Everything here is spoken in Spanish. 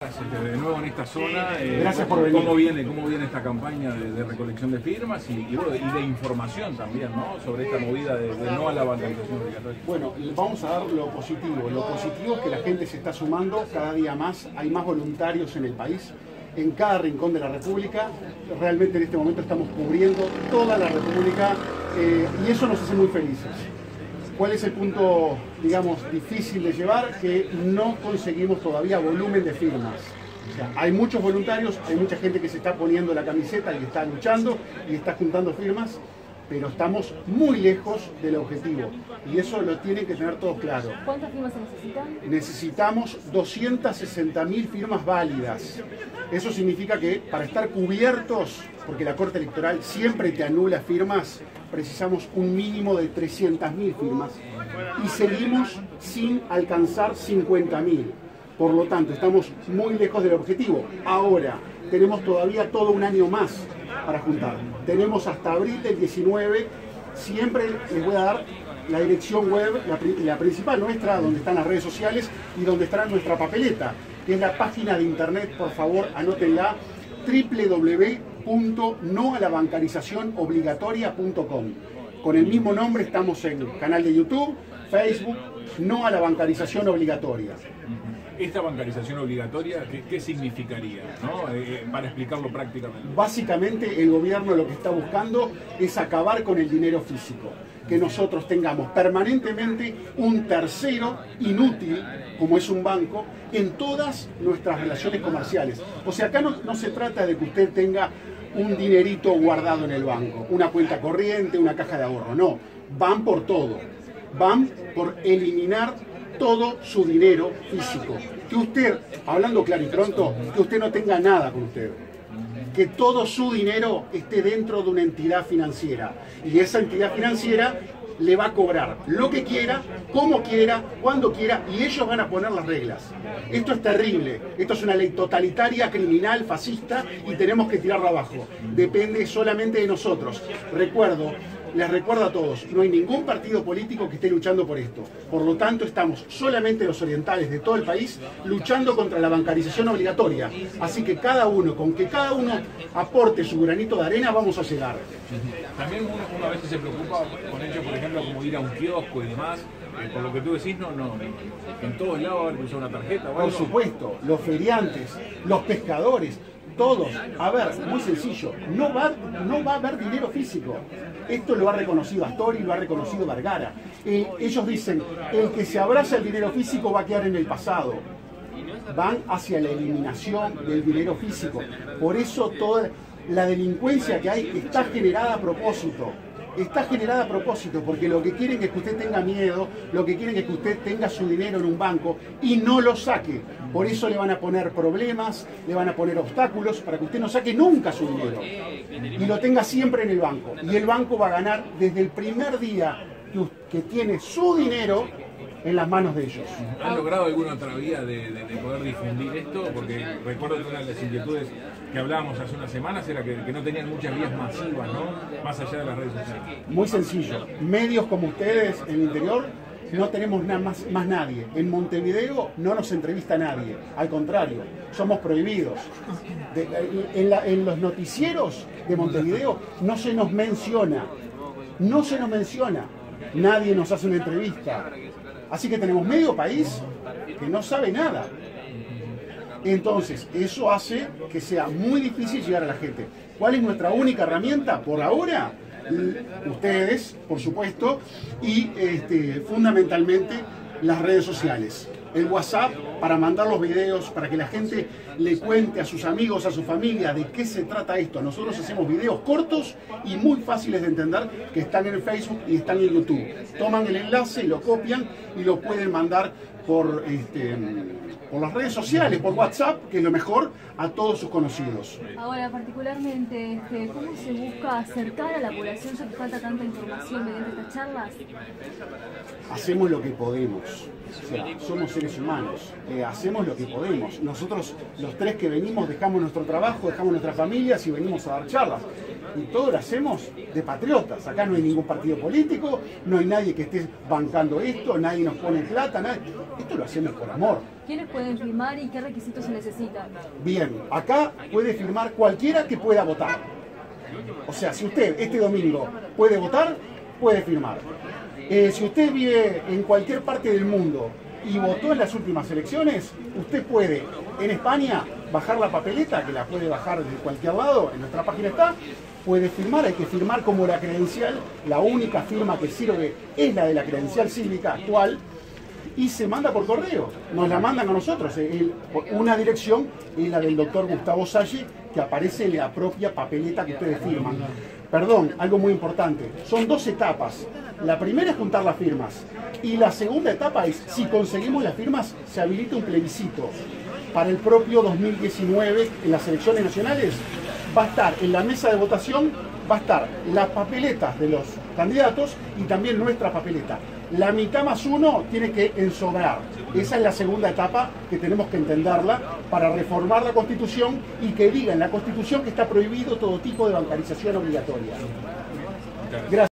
De nuevo en esta zona, gracias por venir. ¿Cómo viene esta campaña de recolección de firmas y de información también, ¿no? Sobre esta movida de no a la bancarización obligatoria? Bueno, vamos a dar lo positivo. Lo positivo es que la gente se está sumando cada día más. Hay más voluntarios en el país, en cada rincón de la República. Realmente en este momento estamos cubriendo toda la República y eso nos hace muy felices. ¿Cuál es el punto, digamos, difícil de llevar? Que no conseguimos todavía volumen de firmas. O sea, hay muchos voluntarios, hay mucha gente que se está poniendo la camiseta y está luchando y está juntando firmas, pero estamos muy lejos del objetivo. Y eso lo tienen que tener todos claro. ¿Cuántas firmas se necesitan? Necesitamos 260.000 firmas válidas. Eso significa que para estar cubiertos, porque la Corte Electoral siempre te anula firmas, precisamos un mínimo de 300.000 firmas y seguimos sin alcanzar 50.000. Por lo tanto, estamos muy lejos del objetivo. Ahora, tenemos todavía todo un año más para juntar. Tenemos hasta abril del 19. Siempre les voy a dar la dirección web, la principal nuestra, donde están las redes sociales y donde estará nuestra papeleta, que es la página de internet, por favor, anótenla, www.noalabancarizacionobligatoria.com. Con el mismo nombre estamos en canal de YouTube, Facebook, No a la Bancarización Obligatoria. ¿Esta bancarización obligatoria qué significaría, ¿no? Para explicarlo prácticamente? Básicamente el gobierno lo que está buscando es acabar con el dinero físico. Que nosotros tengamos permanentemente un tercero inútil, como es un banco, en todas nuestras relaciones comerciales. O sea, acá no se trata de que usted tenga un dinerito guardado en el banco, una cuenta corriente, una caja de ahorro, no. Van por todo. Van por eliminar todo su dinero físico. Que usted, hablando claro y pronto, que usted no tenga nada con usted. Que todo su dinero esté dentro de una entidad financiera. Y esa entidad financiera le va a cobrar lo que quiera, como quiera, cuando quiera, y ellos van a poner las reglas. Esto es terrible. Esto es una ley totalitaria, criminal, fascista, y tenemos que tirarla abajo. Depende solamente de nosotros. Les recuerdo a todos, no hay ningún partido político que esté luchando por esto. Por lo tanto, estamos solamente los orientales de todo el país luchando contra la bancarización obligatoria. Así que con que cada uno aporte su granito de arena, vamos a llegar. También uno a veces se preocupa con ello, por ejemplo, como ir a un kiosco y demás. Por lo que tú decís, no, en todos lados hay que usar una tarjeta. Por supuesto, los feriantes, los pescadores, todos. A ver, muy sencillo, no va a haber dinero físico. Esto lo ha reconocido Astori, lo ha reconocido Vergara. Ellos dicen, el que se abraza el dinero físico va a quedar en el pasado. Van hacia la eliminación del dinero físico. Por eso toda la delincuencia que hay está generada a propósito. Está generada a propósito, porque lo que quieren es que usted tenga miedo, lo que quieren es que usted tenga su dinero en un banco y no lo saque. Por eso le van a poner problemas, le van a poner obstáculos para que usted no saque nunca su dinero y lo tenga siempre en el banco. Y el banco va a ganar desde el primer día que tiene su dinero en las manos de ellos. ¿Han logrado alguna otra vía de poder difundir esto? Porque recuerdo que una de las inquietudes que hablábamos hace unas semanas era que no tenían muchas vías masivas, ¿no? Más allá de las redes sociales. Muy sencillo. Medios como ustedes en el interior no tenemos más nadie. En Montevideo no nos entrevista nadie. Al contrario, somos prohibidos. En los noticieros de Montevideo no se nos menciona. No se nos menciona. Nadie nos hace una entrevista. Así que tenemos medio país que no sabe nada. Entonces, eso hace que sea muy difícil llegar a la gente. ¿Cuál es nuestra única herramienta? Por ahora, ustedes, por supuesto, y fundamentalmente las redes sociales. El WhatsApp para mandar los videos, para que la gente le cuente a sus amigos, a su familia de qué se trata esto. Nosotros hacemos videos cortos y muy fáciles de entender que están en el Facebook y están en YouTube. Toman el enlace, lo copian y lo pueden mandar por las redes sociales, por WhatsApp, que es lo mejor, a todos sus conocidos. Ahora, particularmente, ¿cómo se busca acercar a la población ya que falta tanta información mediante estas charlas? Hacemos lo que podemos. O sea, somos seres humanos, hacemos lo que podemos. Nosotros, los tres que venimos, dejamos nuestro trabajo, dejamos nuestras familias y venimos a dar charlas. Y todo lo hacemos de patriotas. Acá no hay ningún partido político, no hay nadie que esté bancando esto, nadie nos pone plata, nadie. Esto lo hacemos por amor. ¿Quiénes pueden firmar y qué requisitos se necesitan? Bien, acá puede firmar cualquiera que pueda votar. O sea, si usted este domingo puede votar, puede firmar. Si usted vive en cualquier parte del mundo y votó en las últimas elecciones, usted puede en España bajar la papeleta, que la puede bajar de cualquier lado, en nuestra página está, puede firmar, hay que firmar como la credencial, la única firma que sirve es la de la credencial cívica actual, y se manda por correo, nos la mandan a nosotros, una dirección es la del doctor Gustavo Salli, que aparece en la propia papeleta que ustedes firman. Perdón, algo muy importante, son 2 etapas. La primera es juntar las firmas y la segunda etapa es, si conseguimos las firmas, se habilita un plebiscito. Para el propio 2019, en las elecciones nacionales, va a estar en la mesa de votación, va a estar las papeletas de los candidatos y también nuestra papeleta. La mitad más 1 tiene que ensobrar. Esa es la segunda etapa que tenemos que entenderla para reformar la Constitución y que diga en la Constitución que está prohibido todo tipo de bancarización obligatoria. Gracias.